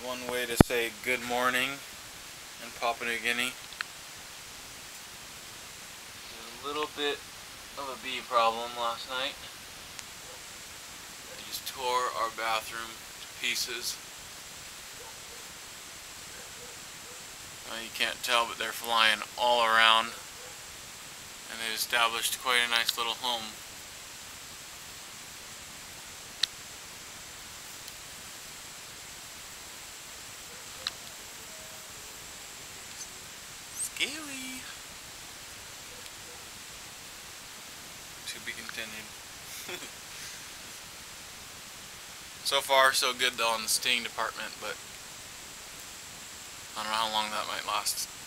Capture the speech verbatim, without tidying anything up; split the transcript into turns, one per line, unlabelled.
one way to say good morning in Papua New Guinea. There's a little bit of a bee problem last night. They just tore our bathroom to pieces. Well, you can't tell, but they're flying all around, and they established quite a nice little home. Scary. To be continued. So far, so good though in the sting department, but I don't know how long that might last.